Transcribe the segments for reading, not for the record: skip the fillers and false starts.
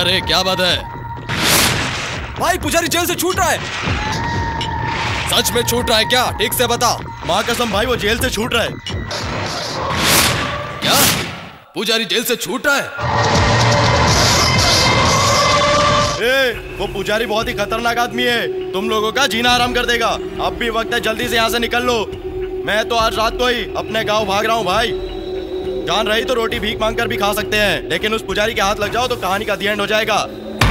रे क्या बात है? भाई पुजारी जेल से छूट रहा है। सच में छूट रहा है क्या? ठीक से बता। माँ कसम भाई वो जेल से छूट रहा है। क्या पुजारी जेल से छूट रहा है? वो पुजारी बहुत ही खतरनाक आदमी है, तुम लोगों का जीना आराम कर देगा। अब भी वक्त है, जल्दी से यहाँ से निकल लो। मैं तो आज रात को ही अपने गांव भाग रहा हूँ भाई। जान रही तो रोटी भीख मांग कर भी खा सकते हैं, लेकिन उस पुजारी के हाथ लग जाओ तो कहानी का दी एंड हो जाएगा।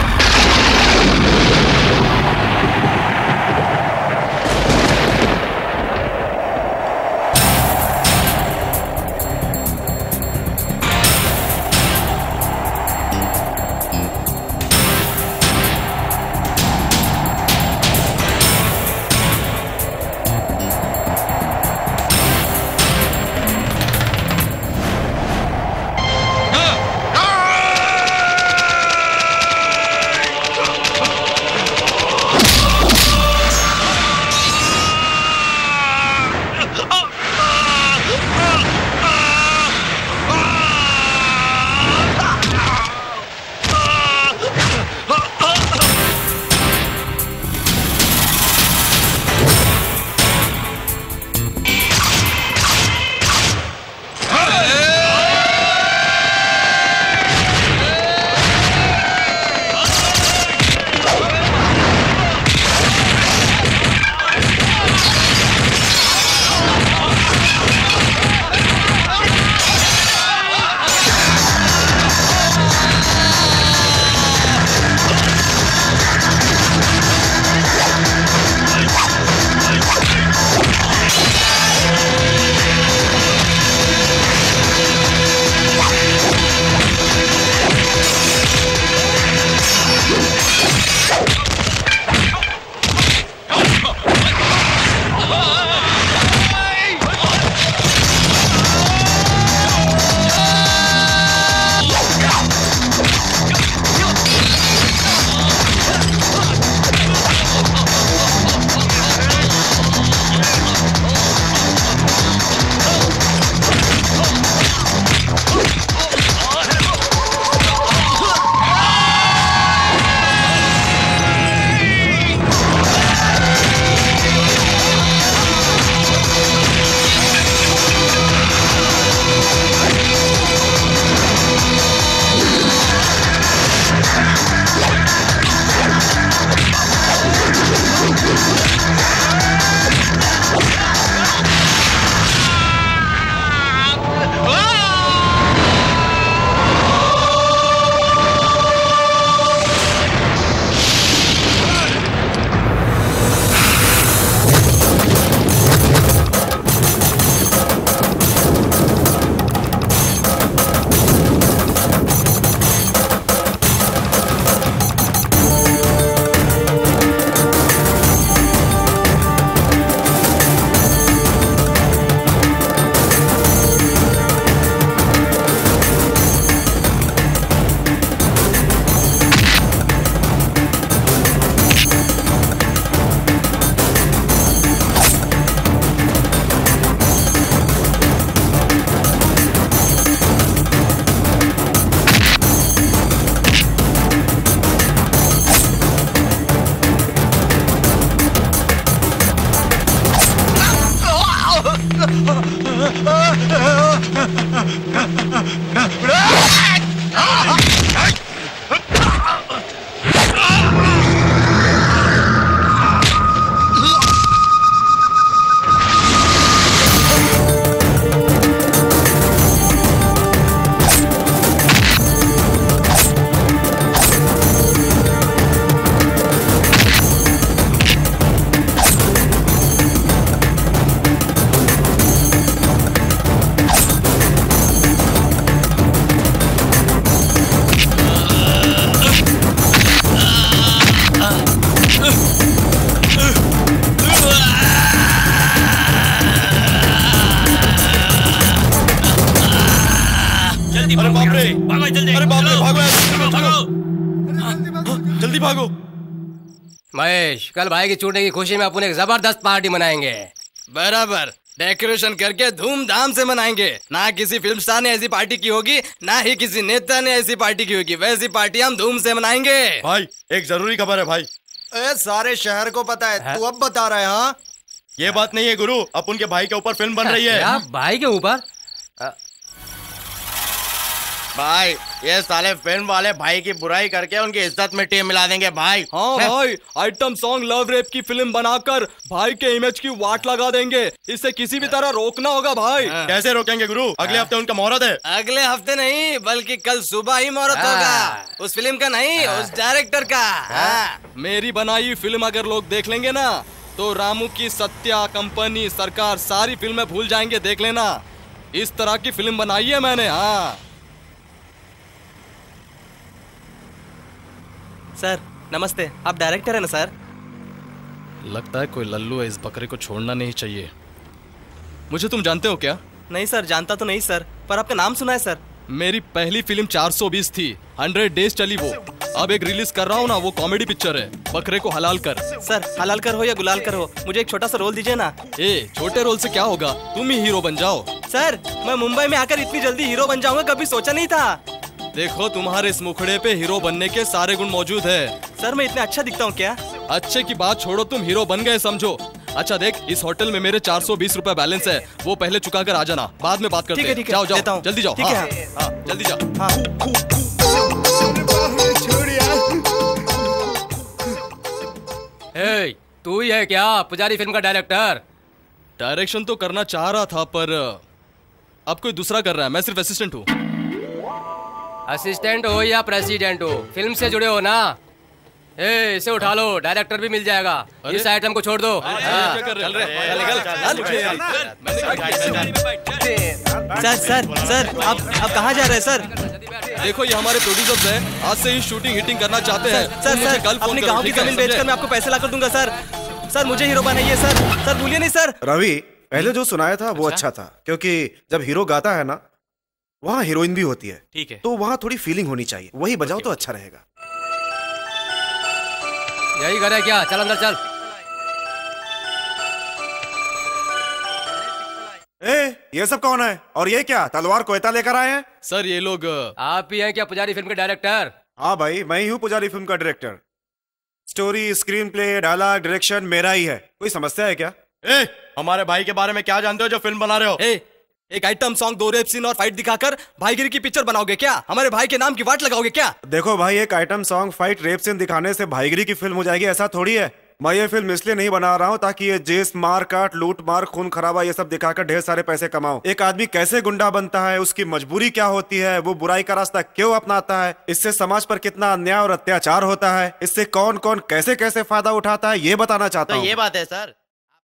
जल्दी भागो। महेश, कल भाई की छूटने की खुशी में अपन एक जबरदस्त पार्टी मनाएंगे। बराबर, डेकोरेशन करके धूमधाम से मनाएंगे। ना किसी फिल्म स्टार ने ऐसी पार्टी की होगी, ना ही किसी नेता ने ऐसी पार्टी की होगी। वैसी पार्टी हम धूम से मनाएंगे। भाई एक जरूरी खबर है भाई। सारे शहर को पता है, तू अब बता रहा है? हाँ, ये बात नहीं है गुरु, अपन के भाई के ऊपर फिल्म बन रही है। क्या भाई के ऊपर? भाई ये साले फिल्म वाले भाई की बुराई करके उनकी इज्जत में टीम मिला देंगे भाई। हाँ भाई, आइटम सॉन्ग लव रेप की फिल्म बनाकर भाई के इमेज की वाट लगा देंगे। इसे किसी भी तरह रोकना होगा भाई। कैसे रोकेंगे गुरु? अगले हफ्ते उनका मुहूर्त है। अगले हफ्ते नहीं, बल्कि कल सुबह ही मुहूर्त होगा। उस फिल्म का नहीं, उस डायरेक्टर का। मेरी बनाई फिल्म अगर लोग देख लेंगे ना, तो रामू की सत्या कंपनी सरकार सारी फिल्में भूल जाएंगे। देख लेना, इस तरह की फिल्म बनाई है मैंने। हाँ सर नमस्ते, आप डायरेक्टर है ना सर? लगता है कोई लल्लू है, इस बकरे को छोड़ना नहीं चाहिए। मुझे तुम जानते हो क्या? नहीं सर, जानता तो नहीं सर, पर आपका नाम सुना है सर। मेरी पहली फिल्म 420 थी, 100 डेज चली वो। अब एक रिलीज कर रहा हूँ ना, वो कॉमेडी पिक्चर है, बकरे को हलाल कर। सर हलाल कर हो या गुलाल कर हो, मुझे एक छोटा सा रोल दीजिए ना। छोटे रोल से क्या होगा, तुम ही हीरो बन जाओ। सर मैं मुंबई में आकर इतनी जल्दी हीरो बन जाऊंगा कभी सोचा नहीं था। देखो तुम्हारे इस मुखड़े पे हीरो बनने के सारे गुण मौजूद है। सर मैं इतना अच्छा दिखता हूँ क्या? अच्छे की बात छोड़ो, तुम हीरो बन गए समझो। अच्छा देख, इस होटल में मेरे 420 रुपए बैलेंस है, वो पहले चुका कर आ जाना, बाद में बात करते हैं। ठीक है, जाओ जाओ, देता हूं। जल्दी जाओ। ठीक हाँ, है। हाँ, जल्दी जाओ। हाँ। तू ही है क्या पुजारी फिल्म का डायरेक्टर? डायरेक्शन तो करना चाह रहा था, पर अब कोई दूसरा कर रहा है, मैं सिर्फ असिस्टेंट हूँ। असिस्टेंट हो या प्रेसिडेंट हो, फिल्म से जुड़े हो ना। इसे उठा लो, डायरेक्टर भी मिल जाएगा। इस आइटम को छोड़ दो। सर सर सर आप कहाँ जा रहे हैं सर? देखो ये हमारे प्रोड्यूसर्स हैं, आज से ही शूटिंग हिटिंग करना चाहते हैं। सर सर कल अपने गांव की जमीन बेचकर मैं आपको पैसे लाकर दूंगा सर। सर मुझे हीरो बनाइए सर। सर भूलिए नहीं सर। रवि, पहले जो सुनाया था वो अच्छा था, क्योंकि जब हीरो गाता है ना, वहाँ हीरोइन भी होती है। ठीक है, तो वहाँ थोड़ी फीलिंग होनी चाहिए, वही बजाओ तो अच्छा रहेगा। यही घर है क्या? चल अंदर चल। ये सब कौन है? और ये क्या तलवार कोयता लेकर आए हैं? सर ये लोग आप ही हैं क्या पुजारी फिल्म के डायरेक्टर? हाँ भाई, मैं ही हूँ पुजारी फिल्म का director. Story, screenplay, dialogue, direction मेरा ही है। कोई समस्या है क्या? हमारे भाई के बारे में क्या जानते हो जो फिल्म बना रहे हो? एक आइटम सॉन्ग, 2 रेप सीन और फाइट दिखाकर भाईगिरी की पिक्चर बनाओगे क्या? हमारे भाई के नाम की वाट लगाओगे क्या? देखो भाई, एक item song, fight, rape scene दिखाने से भाईगिरी की फिल्म हो जाएगी ऐसा थोड़ी है। मैं ये फिल्म इसलिए नहीं बना रहा हूँ ताकि ये जेस, मार काट, लूट मार, खून खराबा ये सब दिखाकर ढेर सारे पैसे कमाऊं। एक आदमी कैसे गुंडा बनता है, उसकी मजबूरी क्या होती है, वो बुराई का रास्ता क्यों अपनाता है, इससे समाज पर कितना अन्याय और अत्याचार होता है, इससे कौन कौन कैसे कैसे फायदा उठाता है, ये बताना चाहता हूँ। तो ये बात है सर।